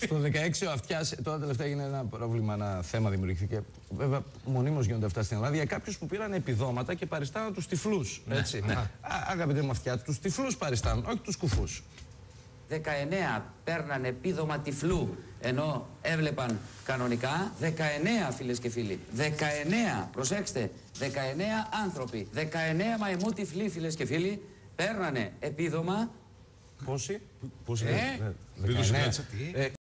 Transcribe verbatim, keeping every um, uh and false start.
Στο δεκαέξι ο Αυτιάς, τώρα τελευταία έγινε ένα πρόβλημα, ένα θέμα δημιουργήθηκε. Βέβαια, μονίμως γίνονται αυτά στην Ελλάδα για κάποιους που πήραν επιδόματα και παριστάναν τους τυφλούς. Έτσι. Ναι, ναι. Α, αγαπητέ μου Αυτιά, τους τυφλούς παριστάνουν, όχι τους κουφούς. δεκαεννέα παίρναν επίδομα τυφλού ενώ έβλεπαν κανονικά. δεκαεννέα φίλες και φίλοι. δεκαεννέα, προσέξτε, δεκαεννέα άνθρωποι. δεκαεννέα μαϊμού τυφλοί φίλες και φίλοι παίρνανε επίδομα. Πόσοι? Πόσοι? Ε, δεκαεννέα.